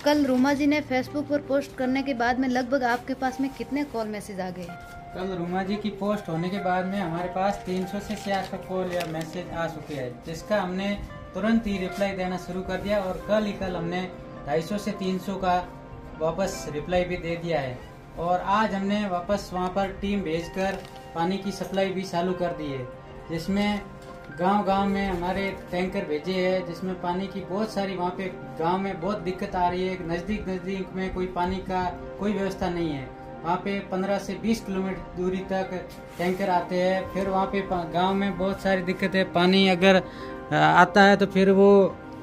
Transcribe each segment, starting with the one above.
कल रूमा जी ने फेसबुक पर पोस्ट करने के बाद में लगभग आपके पास में कितने कॉल मैसेज आ गए? कल रूमा जी की पोस्ट होने के बाद में हमारे पास 300 से 600 कॉल या मैसेज आ चुके हैं, जिसका हमने तुरंत ही रिप्लाई देना शुरू कर दिया और कल हमने 250 से 300 का वापस रिप्लाई भी दे दिया है। और आज हमने वापस वहां पर टीम भेजकर पानी की सप्लाई भी चालू कर दी है, जिसमें गांव में हमारे टैंकर भेजे हैं, जिसमें पानी की बहुत सारी वहाँ पे गांव में बहुत दिक्कत आ रही है। नजदीक में कोई पानी का कोई व्यवस्था नहीं है। वहाँ पे 15 से 20 किलोमीटर दूरी तक टैंकर आते हैं। फिर वहाँ पे गांव में बहुत सारी दिक्कत है। पानी अगर आता है तो फिर वो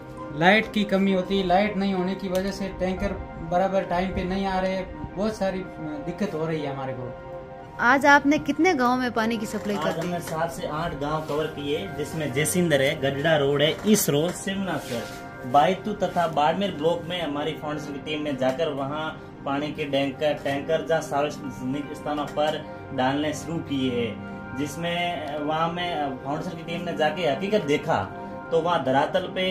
लाइट की कमी होती है। लाइट नहीं होने की वजह से टैंकर बराबर टाइम पे नहीं आ रहे। बहुत सारी दिक्कत हो रही है हमारे को। आज आपने कितने गांव में पानी की सप्लाई कर दी? हमने 7 से 8 गांव कवर किए, जिसमें जैसिंदर है, गढ़ड़ा रोड है, इसरो, शिवनासर, बायतू तथा बाड़मेर ब्लॉक में हमारी फाउंडेशन की टीम ने जाकर वहां पानी के टैंकर जहाँ सार्वजनिक स्थानों पर डालने शुरू किए हैं। जिसमें वहां में फाउंडेशन की टीम ने जाके हकीकत देखा तो वहाँ धरातल पे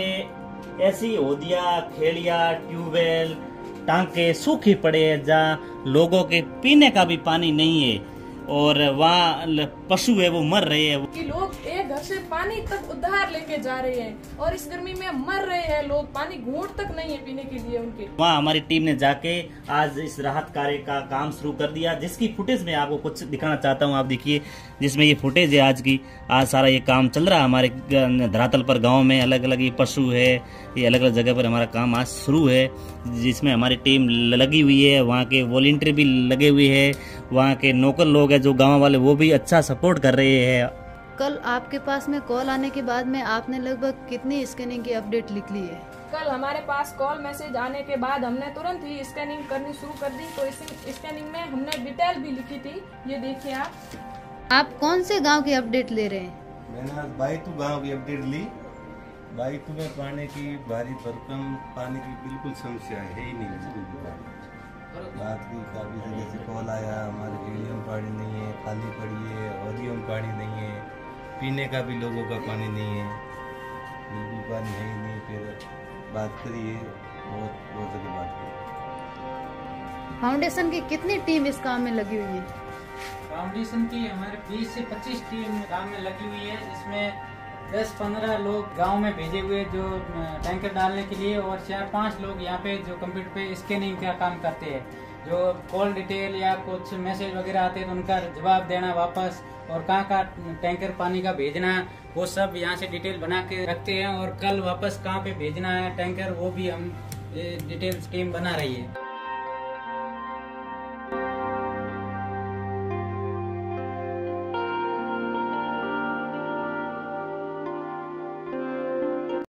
ऐसी होदिया, खेड़िया, ट्यूबवेल, टांके सूखे पड़े हैं जहाँ लोगों के पीने का भी पानी नहीं है और वहाँ पशु है वो मर रहे हैं। कि लोग एक घर से पानी तक उधार लेके जा रहे हैं और इस गर्मी में मर रहे हैं लोग। पानी घूंट तक नहीं है पीने के लिए उनके। वहाँ हमारी टीम ने जाके आज इस राहत कार्य का काम शुरू कर दिया, जिसकी फुटेज में आपको कुछ दिखाना चाहता हूँ। आप देखिए, जिसमें ये फुटेज है आज की। आज सारा ये काम चल रहा है हमारे धरातल पर, गाँव में अलग अलग ये पशु है, ये अलग अलग जगह पर हमारा काम आज शुरू है, जिसमें हमारी टीम लगी हुई है। वहाँ के वॉलंटियर भी लगे हुए हैं, वहाँ के नौकर लोग हैं जो गांव वाले, वो भी अच्छा सपोर्ट कर रहे हैं। कल आपके पास में कॉल आने के बाद में आपने लगभग कितनी स्कैनिंग की अपडेट लिख ली है? कल हमारे पास कॉल मैसेज आने के बाद हमने तुरंत ही स्कैनिंग करनी शुरू कर दी। तो इस स्कैनिंग में हमने डिटेल भी लिखी थी, ये देखिए आप कौन से गाँव की अपडेट ले रहे हैं? मैंने आज बायतू गाँव की अपडेट ली। बायतू में पानी की भारी भरकम पानी की बिल्कुल समस्या है ही नहीं। बिल्कुल भी पानी रात की काफ़ी जगह से कॉल आया, हमारे एरिया में पानी नहीं है, खाली पड़ी है, औरियों में पानी नहीं है, पीने का भी लोगों का पानी नहीं है, बिल्कुल पानी है ही नहीं। फिर बात करिए, बहुत जगह बात करिए। फाउंडेशन की कितनी टीम इस काम में लगी हुई है? फाउंडेशन की हमारे 20 से 25 टीम काम में लगी हुई है, जिसमें 10-15 लोग गांव में भेजे हुए जो टैंकर डालने के लिए, और 4-5 लोग यहाँ पे जो कंप्यूटर पे स्कैनिंग का काम करते हैं। जो कॉल डिटेल या कुछ मैसेज वगैरह आते हैं तो उनका जवाब देना वापस, और कहाँ टैंकर पानी का भेजना, वो सब यहाँ से डिटेल बना के रखते हैं। और कल वापस कहाँ पे भेजना है टैंकर, वो भी हम डिटेल्स टीम बना रही है।